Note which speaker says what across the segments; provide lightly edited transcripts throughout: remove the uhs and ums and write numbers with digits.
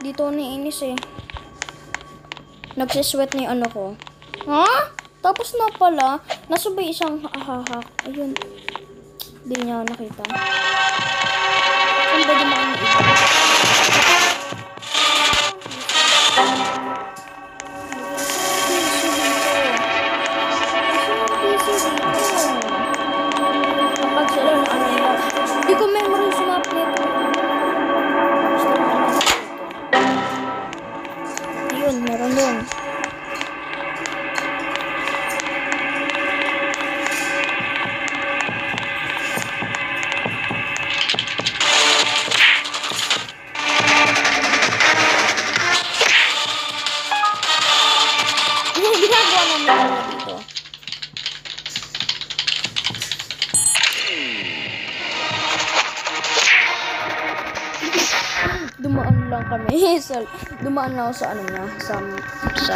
Speaker 1: dito ako naiinis eh. Nagsisweat na yung ano ko. Ha? Tapos na pala. Nasa ba isang hahak? Ayun. Hindi niya ako nakita. Saan ba dumaan na ito? Kapag sila na ano nila. Hindi ko memory sa map nito. Ayun, meron doon. Ginagawa namin talaga dito. Dumaan lang kami. Dumaan lang ako sa ano niya. Sa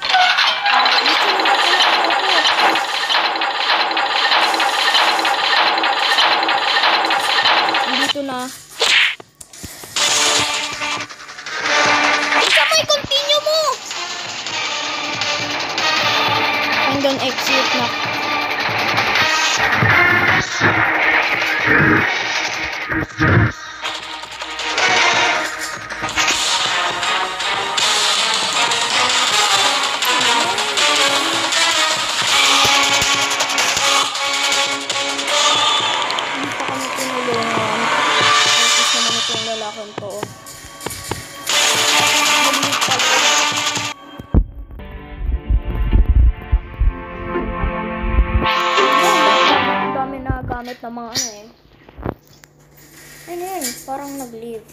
Speaker 1: dito na. Isa mo i-continue mo! Hanggang exit na. Ng mga ano eh. Ano yun? Parang nag-leave.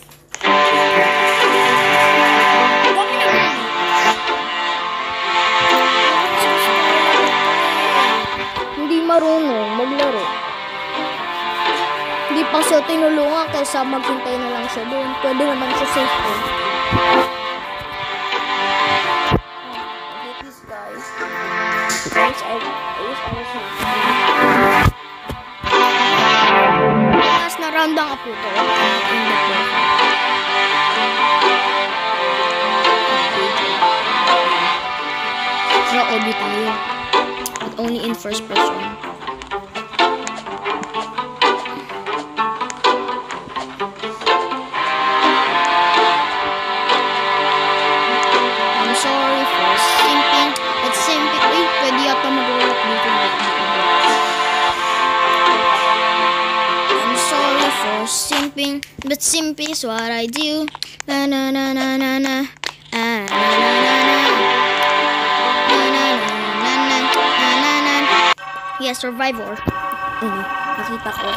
Speaker 1: Hindi marunong maglaro. Hindi pa siya tinulungan kaysa maghintay na lang siya doon. Pwede naman siya safe doon. I hate this guys. I wish I was not. Narandang ako to. Pero obi tayo. But only in first person. I'm sorry for simping. It's simping. Uy, pwede yata mag-roll up dito. For simping, but simping is what I do. Na na na na na na. Ah na na na na. Na na na na na na na. Yeah, survivor. Nakita ko.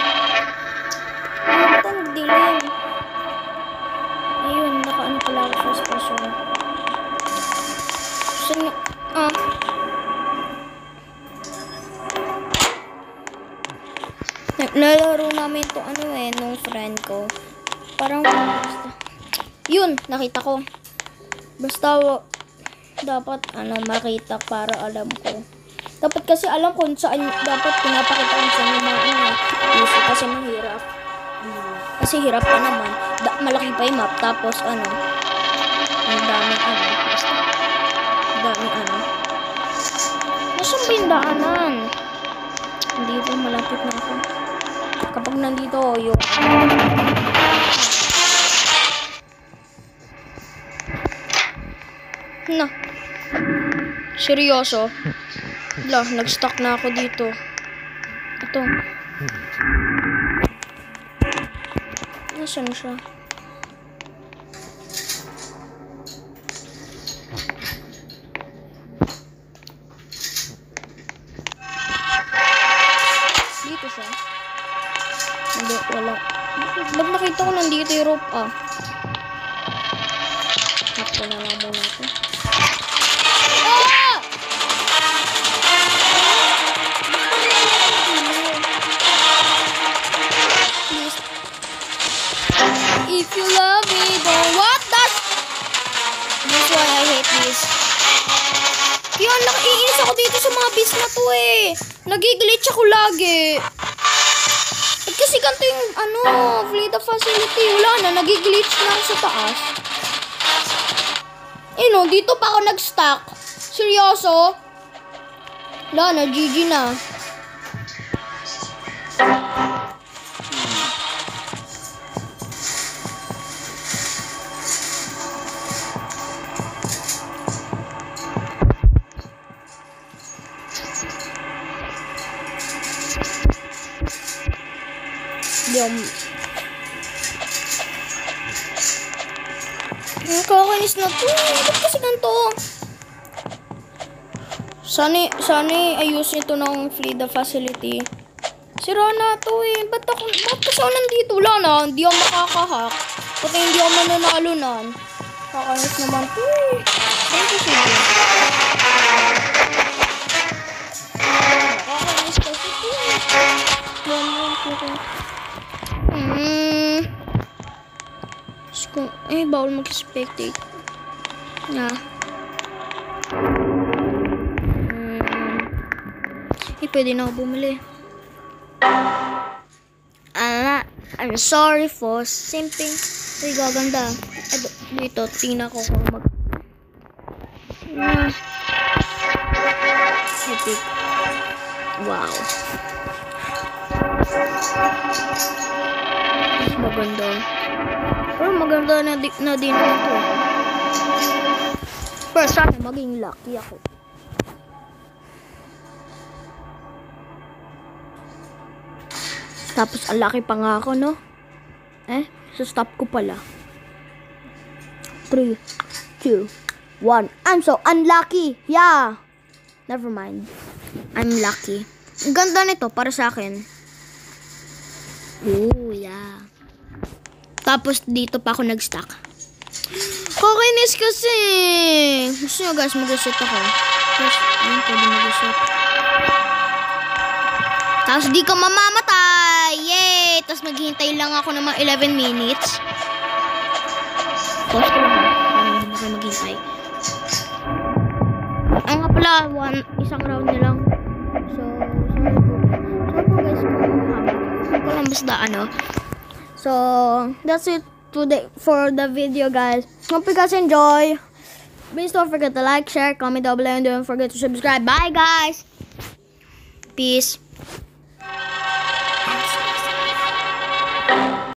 Speaker 1: Ba't ang nag-delay? Ayun, naka-ano pala ako first person. Nalaro namin to ano eh, nung friend ko. Parang, yun, nakita ko. Basta, dapat, makita para alam ko. Dapat kasi alam kung saan, dapat pinapakita kung saan yung mga easy kasi mahirap. Kasi hirap pa naman. Malaki pa yung map, tapos ang daming basta, daming Nasaan ba yung daanan? Hindi ko, malapit na ako. Kapag nandito yung na seryoso nag-stuck na ako dito. Ito nasaan siya? Dito siya. Hindi, wala. Ba't nakita ko nandito yung rope Nakita na lang muna ito. Please. If you love me, then what does... This why I hate this. Kaya nakiinis ako dito sa mga bis na to eh. Nagiglitch ako lagi. Kasi ganito yung, Fleda facility. Wala na, nagiglitch lang sa taas. no, dito pa ako nag-stuck. Seryoso? Wala na, GG na. Nakakainis na to. Ba't kasi ganito? Sana ayusin ito ng Flida facility. Sira na to eh. Ba't kasi ako nandito? Wala na. Hindi ako makakahack. Pati hindi ako mananalunan. Nakakainis naman to eh. Ano to sige? Nakakainis kasi to eh. Bawal mag-spectate. Pwede na ako bumili. I'm sorry for simping. Ay, gaganda. Dito, tingnan ko kung epic. Wow. Maganda. Pero maganda na din ito. Pero sana maging lucky ako. Tapos, ang laki pa nga ako, no? Stop ko pala. 3, 2, 1. I'm so unlucky. Yeah. Never mind. I'm lucky. Ang ganda nito para sa akin. Oh, yeah. Tapos, dito pa ako nag-stack. Kakainis kasi. Gusto nyo guys, mag-reset ako. Tapos, ayun, pwede mag-reset. Tapos, di ka mamamatay. Yay! Tapos, maghihintay lang ako ng mga 11 minutes. Pause ko lang. Hindi na kayo maghihintay. Ang nga pala, isang round na lang. So, sorry po. Sorry po guys kung habang. Hindi ko lang basta ano. So, that's it today for the video guys. Hope you guys enjoy. Please don't forget to like, share, comment down below, and don't forget to subscribe. Bye guys! Peace.